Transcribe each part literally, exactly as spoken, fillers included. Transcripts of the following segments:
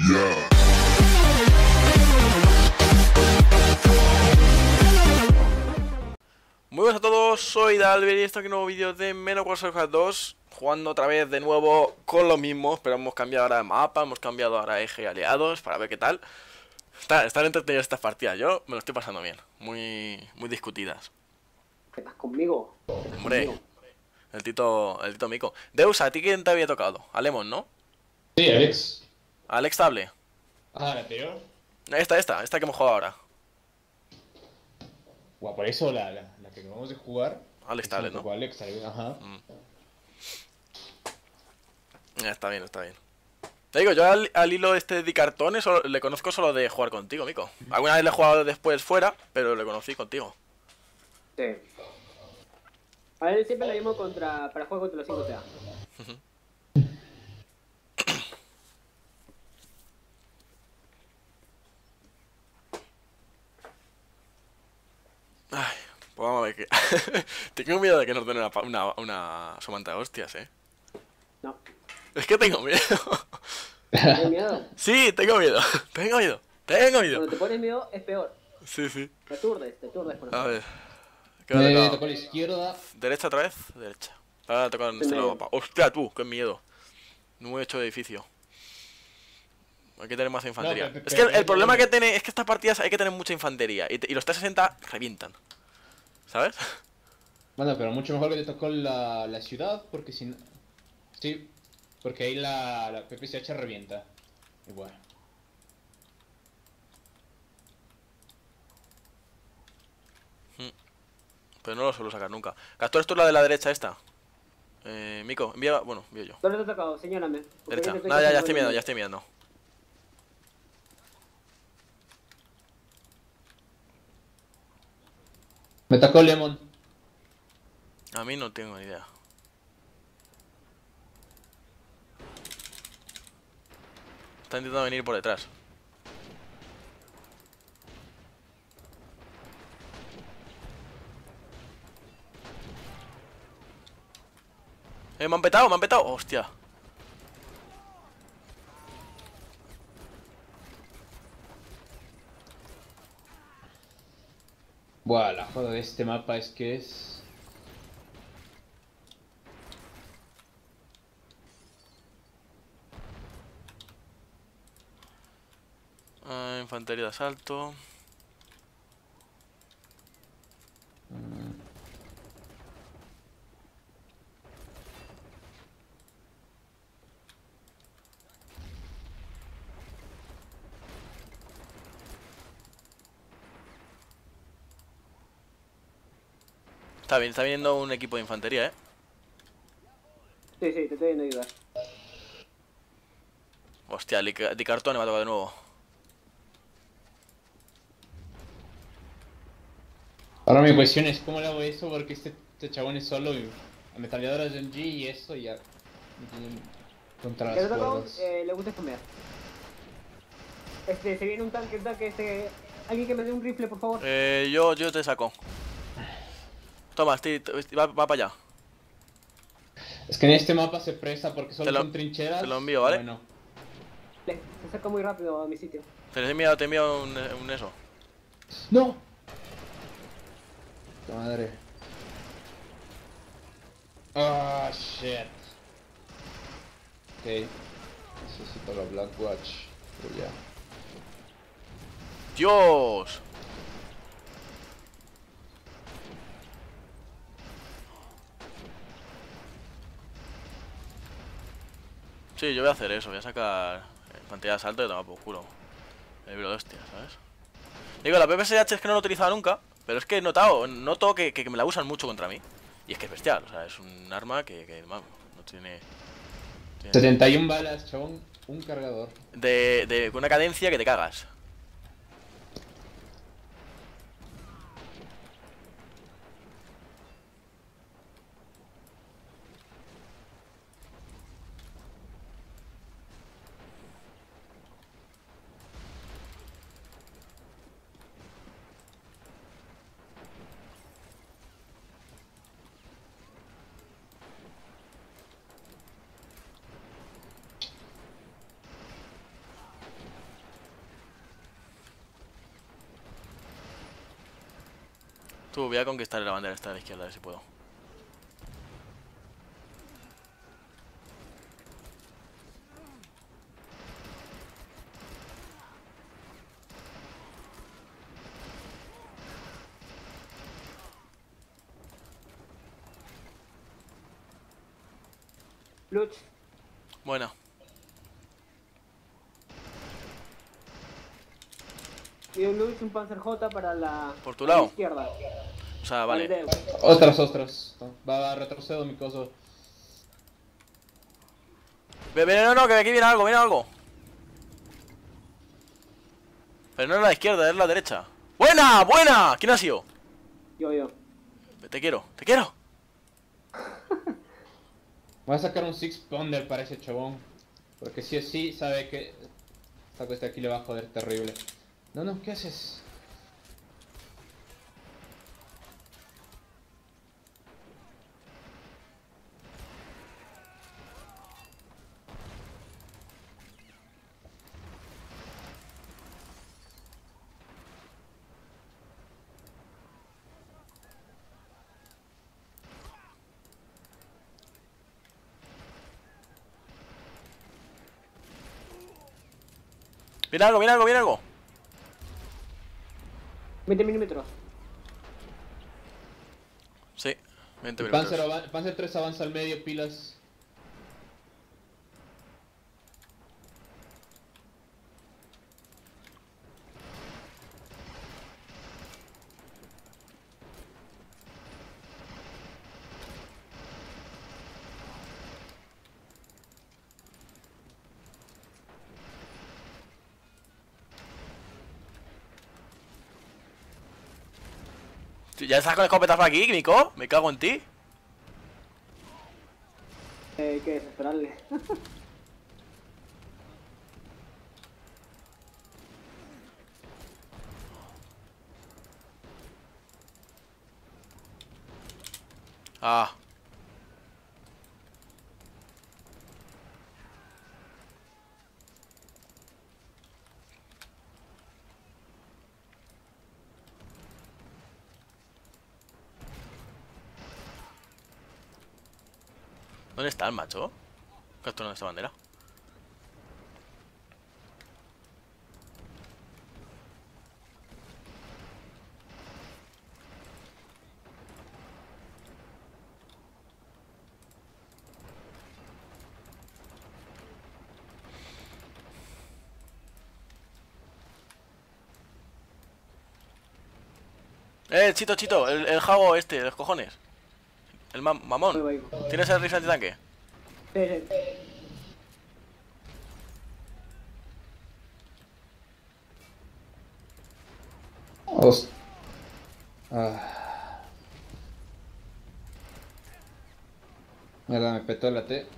Yeah. Muy buenas a todos, soy Dalver y esto aquí un nuevo vídeo de Menos Warcraft dos. Jugando otra vez de nuevo con lo mismo, pero hemos cambiado ahora de mapa, hemos cambiado ahora eje y aliados para ver qué tal. Está, están entretenidas estas partidas, yo me lo estoy pasando bien, muy, muy discutidas. ¿Qué estás conmigo? ¿Qué estás Hombre, conmigo? el tito, el tito Mico. Deus, ¿a ti quién te había tocado? A Lemon, ¿no? Sí, Alex. A Alex Table. Ah, la peor. Esta, esta, esta que hemos jugado ahora. Guau, por eso la, la, la que acabamos de jugar. Alex es Table, un ¿no? poco Alex Table, ajá. Mm. Ya, está bien, está bien. Te digo, yo al, al hilo este de cartones solo- le conozco solo de jugar contigo, Mico. Alguna vez le he jugado después fuera, pero le conocí contigo. Sí. A él siempre lo mismo contra, para jugar contra los cinco T A. Ay, pues vamos a ver qué. Tengo miedo de que nos den una, pa- una, una somanta de hostias, eh. No. Es que tengo miedo. ¿Tienes miedo? Sí, tengo miedo. Tengo miedo. Tengo miedo. Cuando te pones miedo es peor. Sí, sí. Te aturdes, te aturdes por A eso. ver. ¿Qué me ha Me tocado? tocó la izquierda. ¿Derecha otra vez? Derecha. Ahora me toca en este lado mapa. ¡Hostia, tú! ¡Qué miedo! No he hecho edificio. Hay que tener más infantería. No, pero- Es que el, pero- el problema que tiene es que estas partidas hay que tener mucha infantería. Y, te- y los trescientos sesenta revientan. ¿Sabes? Bueno, pero mucho mejor que te tocó la, la ciudad, porque si no... Sí, porque ahí la, la P P C H revienta. Y bueno. Pero no lo suelo sacar nunca. ¿Capturas tú la de la derecha esta? Eh, Mico, envía... Bueno, envío yo. ¿Dónde te ha tocado? Señálame. porque Derecha. yo te estoy Nada, ya, ya pasando estoy el mirando, menú. ya estoy mirando. Me tocó Lemon. A mí no tengo ni idea. Está intentando venir por detrás. Eh, me han petado, me han petado. Hostia. Buah, la joda de este mapa es que es... Ah, infantería de asalto. Está bien, está viniendo un equipo de infantería, eh. Sí, sí, te estoy viendo ayudar. Hostia, Di Di Cartone me ha tocado de nuevo. Ahora mi cuestión es cómo le hago eso, porque este, este chabón es solo y... ametralladoras de M G y eso y ya... me tienen contra ¿Qué te las ha tocado? cuerdas. Eh, le gusta comer. Este, se viene un tanque, un tanque, este... Alguien que me dé un rifle, por favor. Eh, yo, yo te saco. Toma, estoy- estoy- va, va para allá. Es que en este mapa se presta porque solo Te lo- son trincheras. te lo envío, ¿vale? Bueno. Le- Se acerca muy rápido a mi sitio. Te he enviado, te he enviado un, un eso. ¡No! Puta madre. Ah, shit. Ok. Necesito la Black Watch. Pero ya. ¡Dios! Sí, yo voy a hacer eso, voy a sacar infantería de asalto y tomar por culo. El libro de hostias, ¿sabes? Digo, la P P S H es que no lo he utilizado nunca, pero es que he notado, noto que, que, que me la usan mucho contra mí. Y es que es bestial, o sea, es un arma que, que vamos, no tiene... tiene- setenta y una balas, chabón. Un cargador. De, de con una cadencia que te cagas. Tú, voy a conquistar la bandera esta de la izquierda, a ver si puedo. Luch. Buena. Y un Luch, un Panzer J para la, ¿Por tu para la lado? izquierda. O sea, vale. Deus. Ostras, ostras. Va a retrocedo mi coso. Ve, ve, no, no, que aquí viene algo, viene algo. Pero no es la izquierda, es la derecha. ¡Buena! ¡Buena! ¿Quién ha sido? Yo, yo. Te quiero, te quiero. Voy a sacar un Six Pounder para ese chabón. Porque sí o sí sabe que esta cuesta aquí le va a joder terrible. No, no, ¿qué haces? Viene algo, viene algo, viene algo. veinte milímetros. Sí, veinte El minutos. Panzer, ava- Panzer tres avanza al medio, pilas. ¿Ya estás con escopetazo aquí, Nico? Me cago en ti. Eh, hay que desesperarle. Ah. ¿Dónde está el macho? Capturando esta bandera. Eh, Chito, Chito, el, el jago este, de los cojones. El ma Voy, mamón. voy. ¿Tienes el rifle antitanque? Sí, sí. Os- Ah. Mierda, me petó la T.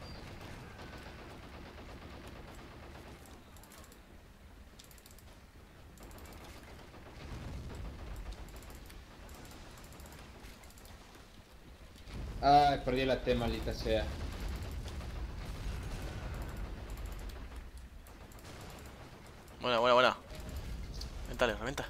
Ay, perdí la T, maldita sea. Buena, buena, buena. Revéntale, reventa.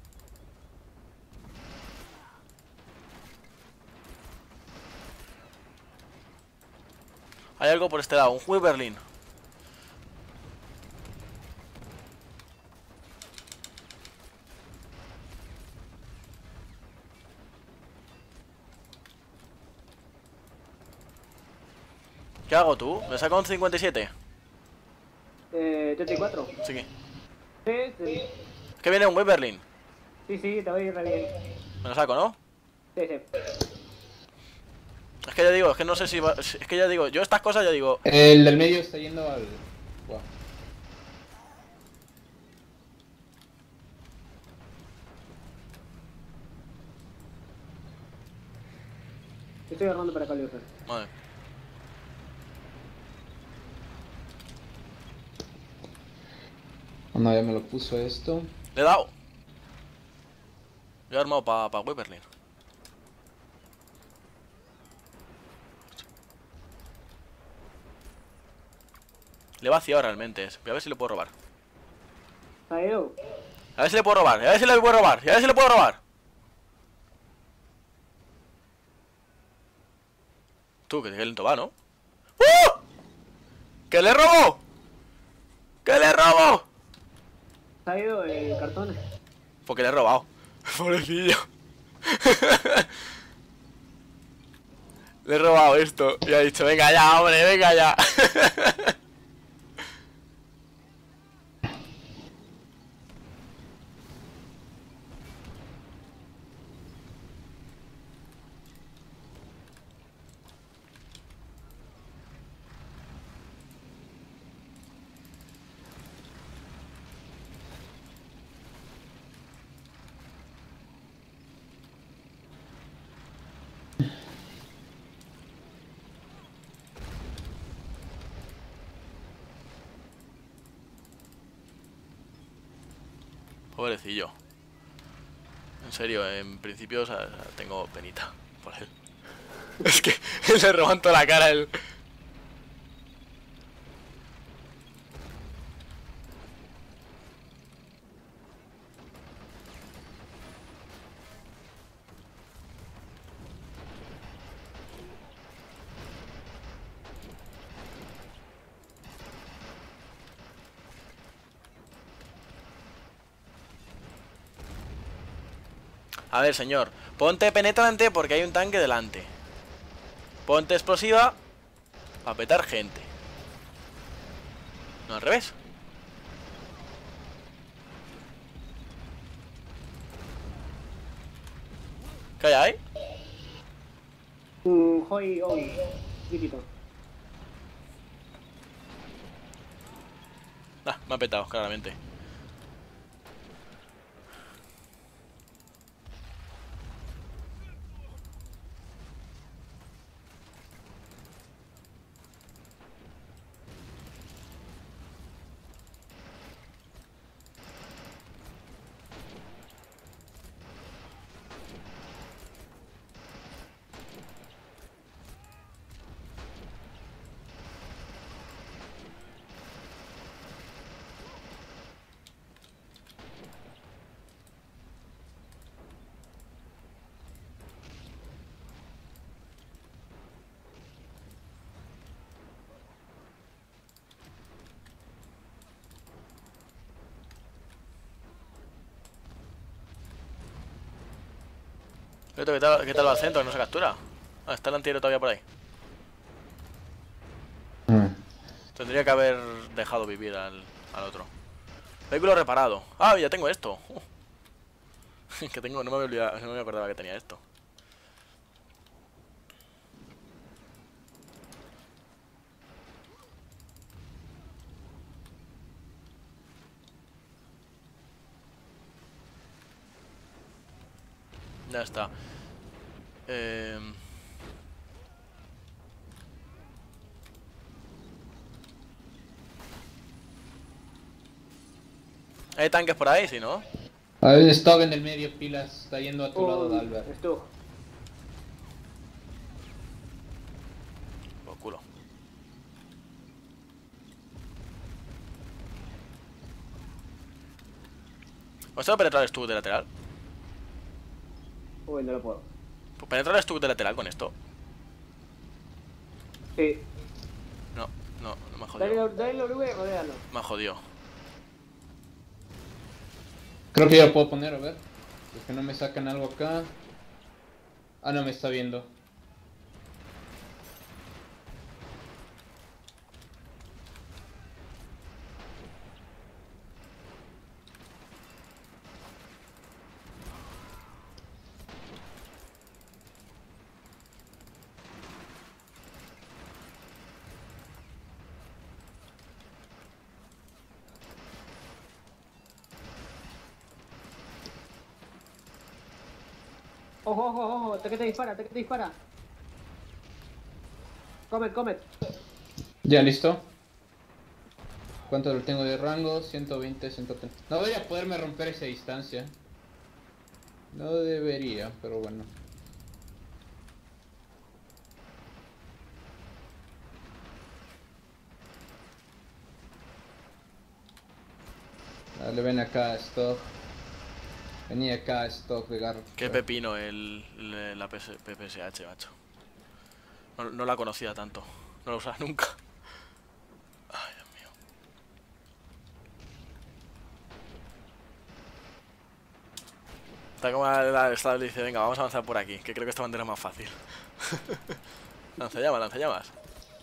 Hay algo por este lado, un Wyberlin. ¿Qué hago tú? ¿Me saco un cincuenta y siete? Eh, treinta y cuatro. Sí, Sí, sí. es que viene un Wyberlin. Sí, sí, te voy a ir re bien. Me lo saco, ¿no? Sí, sí. Es que ya digo, es que no sé si va... Es que ya digo, yo estas cosas ya digo... El del medio está yendo al... Buah. Estoy agarrando para acá, Lufer. Vale. Oh, no, ya me lo puso esto. Le he dado. Yo he armado para pa Wyberlin. Le he vaciado realmente. Voy a ver si le puedo robar. ¿Ha ido? A ver si le puedo robar. A ver si le puedo robar. A ver si le puedo robar. Tú, que lento va, ¿no? ¡Uh! ¡Que le robo! ¡Que le robo! ¿Se ha ido el cartón? Porque le he robado. Pobrecillo. Le he robado esto. Y ha dicho, venga ya, hombre, venga ya. Pobrecillo. En serio, en principio, o sea, tengo penita por él. Es que le roban toda la cara a él. A ver, señor, ponte penetrante porque hay un tanque delante. Ponte explosiva para petar gente. No, al revés. ¿Qué hay ahí? Un Hoi Oi. Chiquitito. Ah, me ha petado, claramente. ¿Qué tal, qué tal va el centro? ¿No se captura? Ah, está el antiaéreo todavía por ahí. Mm. Tendría que haber dejado vivir al, al otro. Vehículo reparado. Ah, ya tengo esto. Uh. Que tengo, no me, olvidaba, no me acordaba que tenía esto. Ya está. Eh... ¿Hay tanques por ahí? Sí, ¿no? Hay un stock en el medio, pilas, está yendo a tu lado, Un Dalbert. Stug. Por culo. ¿Vamos a penetrar el stug de lateral? Uy, no lo puedo. Pues penetrar el stug de lateral con esto. Sí. No, no, no me ha Dale, jodido. dale el oruga y rodealo. Me ha jodido. Creo que ya lo puedo poner, a ver. Es que no me sacan algo acá. Ah, no, me está viendo. Ojo, ojo, ojo, te que te dispara, te que te dispara. Comet, comet. Ya, listo. ¿Cuánto lo tengo de rango? ciento veinte, ciento treinta. No debería poderme romper esa distancia. No debería, pero bueno. Dale, ven acá, stock. Vení acá, stock de garra. Qué pepino el, el- la P S P P S H, macho. No, no la conocía tanto. No la usaba nunca. Ay, Dios mío. Está como la estable dice, venga, vamos a avanzar por aquí, que creo que esta bandera es más fácil. Lanzallamas, lanzallamas.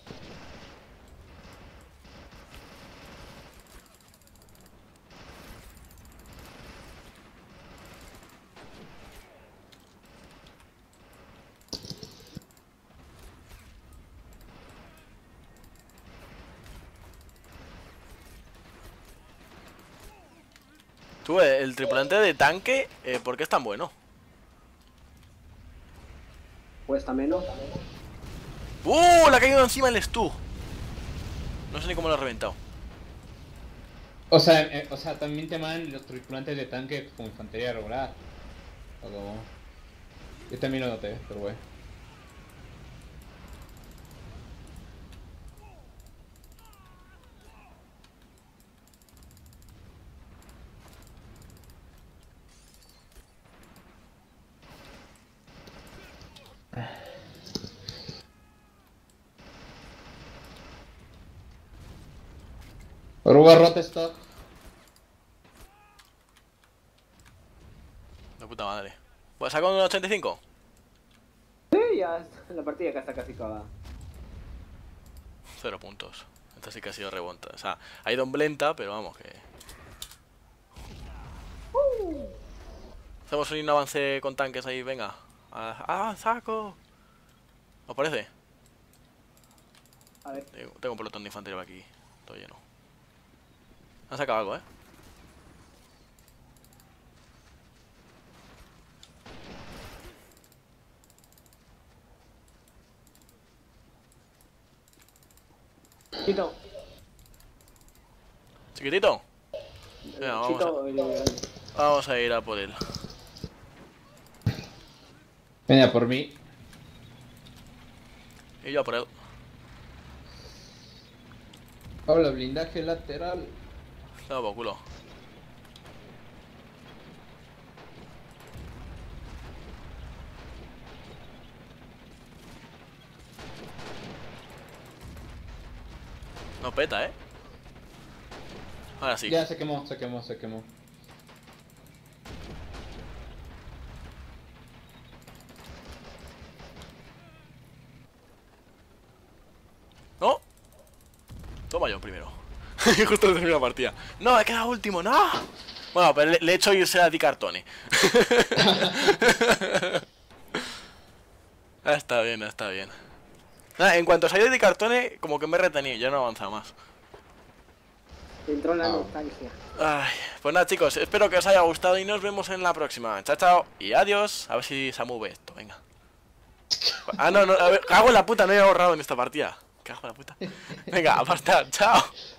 Tú, eh, el tripulante de tanque, eh, ¿por qué es tan bueno? Cuesta menos. ¡Uh! Le ha caído encima el Stu. No sé ni cómo lo ha reventado. O sea, eh, o sea, también te mandan los tripulantes de tanque como infantería regular. O como... Yo también lo noté, pero bueno. Oruga rota stock. De puta madre. Pues saca un ochenta y cinco. Sí, ya la partida que está casi acabada. Cero puntos. Esta sí que ha sido remonta. O sea, ha ido en lenta, pero vamos que... Hacemos un avance con tanques ahí, venga. ¡Ah, saco! ¿Os parece? A ver. Tengo un pelotón de infantería aquí. Todo lleno. Han sacado algo, ¿eh? Chito. ¿Chiquitito? Venga, vamos, Chito, a, el- vamos a ir a por él. Venga, por mí. Y yo a por él. Hola, blindaje lateral. No, por culo. No peta, ¿eh? Ahora sí. Ya se quemó, se quemó, se quemó. ¡No! Toma yo primero. Justo terminé la partida. No, me queda último, no. Bueno, pero le, le he hecho irse a Di Cartone. Ah, está bien, está bien. Nada, en cuanto salí de Di Cartone, como que me he retenido, ya no he avanzado más. entró en la Ah. nostalgia. Ay, pues nada, chicos, espero que os haya gustado y nos vemos en la próxima. Chao, chao y adiós. A ver si se mueve esto, venga. Ah, no, no, a ver, cago en la puta, no he ahorrado en esta partida. Cago en la puta. Venga, apartad, chao.